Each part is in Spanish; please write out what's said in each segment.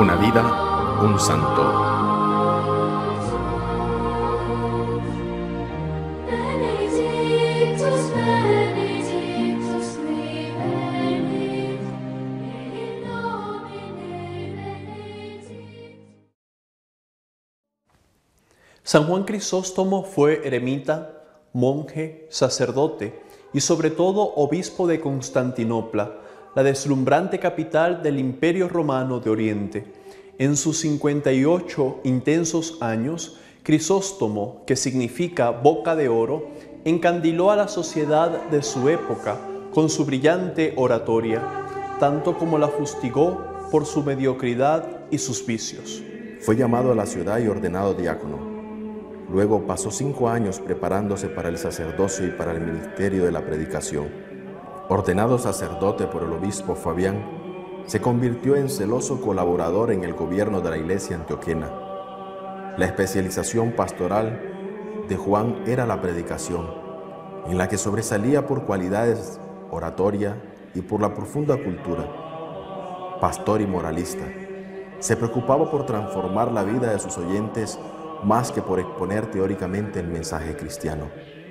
Una vida, un santo. San Juan Crisóstomo fue eremita, monje, sacerdote y sobre todo obispo de Constantinopla, la deslumbrante capital del Imperio Romano de Oriente. En sus 58 intensos años, Crisóstomo, que significa boca de oro, encandiló a la sociedad de su época con su brillante oratoria, tanto como la fustigó por su mediocridad y sus vicios. Fue llamado a la ciudad y ordenado diácono. Luego pasó 5 años preparándose para el sacerdocio y para el ministerio de la predicación. Ordenado sacerdote por el obispo Fabián, se convirtió en celoso colaborador en el gobierno de la iglesia antioquena. La especialización pastoral de Juan era la predicación, en la que sobresalía por cualidades oratoria y por la profunda cultura. Pastor y moralista, se preocupaba por transformar la vida de sus oyentes más que por exponer teóricamente el mensaje cristiano.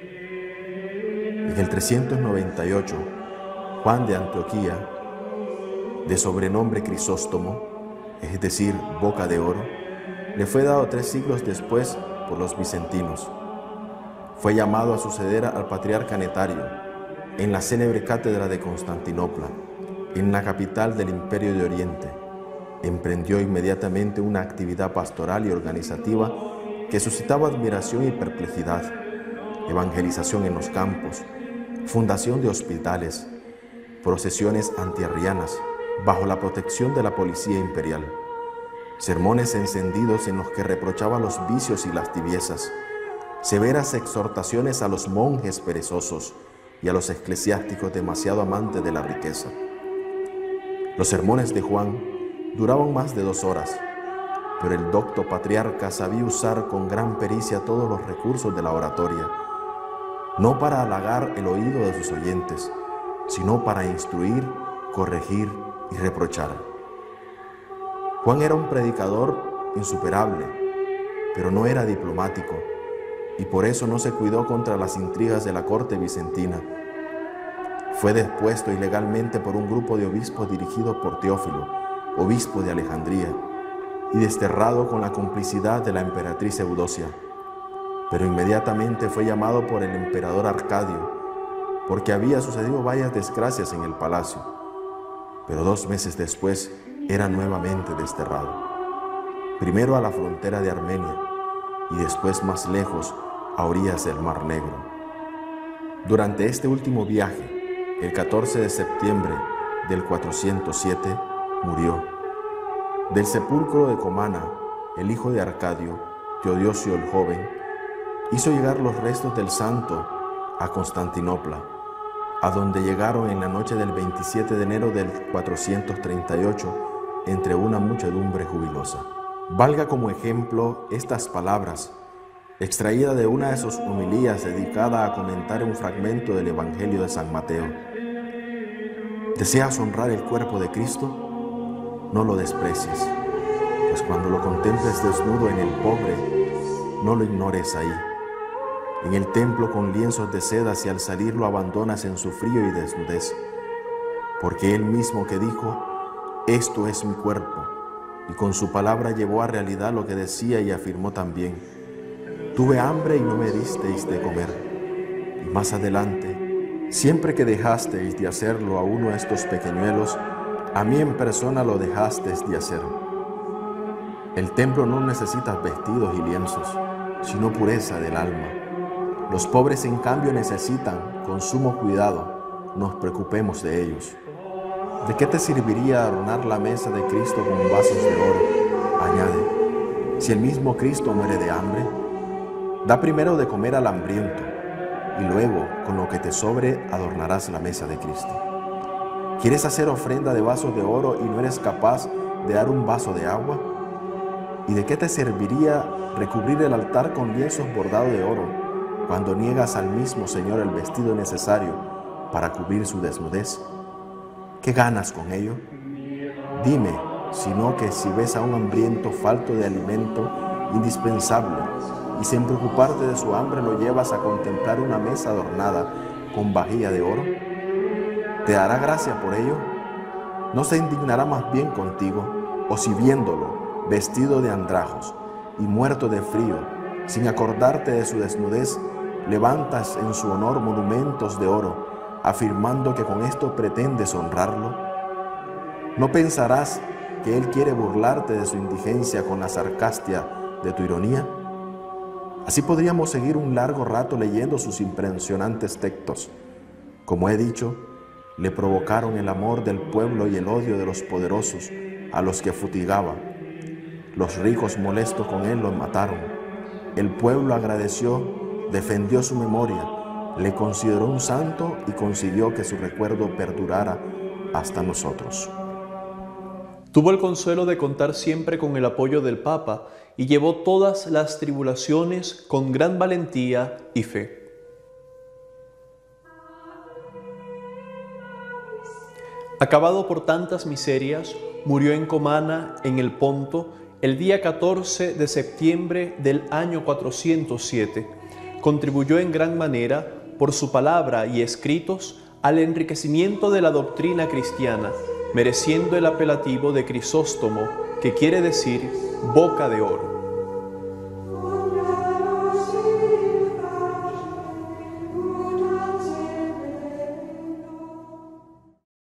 En el 398, Juan de Antioquía, de sobrenombre Crisóstomo, es decir, boca de oro, le fue dado 3 siglos después por los bizantinos. Fue llamado a suceder al patriarca Netario en la célebre cátedra de Constantinopla, en la capital del Imperio de Oriente. Emprendió inmediatamente una actividad pastoral y organizativa que suscitaba admiración y perplejidad: evangelización en los campos, fundación de hospitales, procesiones antiarrianas bajo la protección de la policía imperial, sermones encendidos en los que reprochaba los vicios y las tibiezas, severas exhortaciones a los monjes perezosos y a los eclesiásticos demasiado amantes de la riqueza. Los sermones de Juan duraban más de 2 horas, pero el docto patriarca sabía usar con gran pericia todos los recursos de la oratoria, no para halagar el oído de sus oyentes, sino para instruir, corregir y reprochar. Juan era un predicador insuperable, pero no era diplomático, y por eso no se cuidó contra las intrigas de la corte bizantina. Fue depuesto ilegalmente por un grupo de obispos dirigido por Teófilo, obispo de Alejandría, y desterrado con la complicidad de la emperatriz Eudocia. Pero inmediatamente fue llamado por el emperador Arcadio, porque había sucedido varias desgracias en el palacio. Pero 2 meses después era nuevamente desterrado, primero a la frontera de Armenia y después más lejos, a orillas del Mar Negro. Durante este último viaje, el 14 de septiembre del 407, murió. Del sepulcro de Comana, el hijo de Arcadio, Teodosio el joven, hizo llegar los restos del santo a Constantinopla, a donde llegaron en la noche del 27 de enero del 438 entre una muchedumbre jubilosa. Valga como ejemplo estas palabras, extraídas de una de sus homilías dedicada a comentar un fragmento del Evangelio de San Mateo. ¿Deseas honrar el cuerpo de Cristo? No lo desprecies, pues cuando lo contemples desnudo en el pobre, no lo ignores ahí, en el templo con lienzos de seda, si al salir lo abandonas en su frío y desnudez. Porque él mismo que dijo, esto es mi cuerpo, y con su palabra llevó a realidad lo que decía y afirmó también, tuve hambre y no me disteis de comer. Y más adelante, siempre que dejasteis de hacerlo a uno de estos pequeñuelos, a mí en persona lo dejasteis de hacer. El templo no necesita vestidos y lienzos, sino pureza del alma. Los pobres, en cambio, necesitan, con sumo cuidado, nos preocupemos de ellos. ¿De qué te serviría adornar la mesa de Cristo con vasos de oro? Añade, si el mismo Cristo muere de hambre, da primero de comer al hambriento, y luego, con lo que te sobre, adornarás la mesa de Cristo. ¿Quieres hacer ofrenda de vasos de oro y no eres capaz de dar un vaso de agua? ¿Y de qué te serviría recubrir el altar con lienzos bordados de oro cuando niegas al mismo Señor el vestido necesario para cubrir su desnudez? ¿Qué ganas con ello? Dime, sino que si ves a un hambriento falto de alimento indispensable y sin preocuparte de su hambre lo llevas a contemplar una mesa adornada con vajilla de oro, ¿te hará gracia por ello? ¿No se indignará más bien contigo? O si viéndolo, vestido de andrajos y muerto de frío, sin acordarte de su desnudez, levantas en su honor monumentos de oro, afirmando que con esto pretendes honrarlo? ¿No pensarás que él quiere burlarte de su indigencia con la sarcastia de tu ironía? Así podríamos seguir un largo rato leyendo sus impresionantes textos. Como he dicho, le provocaron el amor del pueblo y el odio de los poderosos a los que futigaba. Los ricos molestos con él lo mataron. El pueblo agradeció, defendió su memoria, le consideró un santo y consiguió que su recuerdo perdurara hasta nosotros. Tuvo el consuelo de contar siempre con el apoyo del Papa y llevó todas las tribulaciones con gran valentía y fe. Acabado por tantas miserias, murió en Comana, en el Ponto, el día 14 de septiembre del año 407. Contribuyó en gran manera, por su palabra y escritos, al enriquecimiento de la doctrina cristiana, mereciendo el apelativo de Crisóstomo, que quiere decir boca de oro.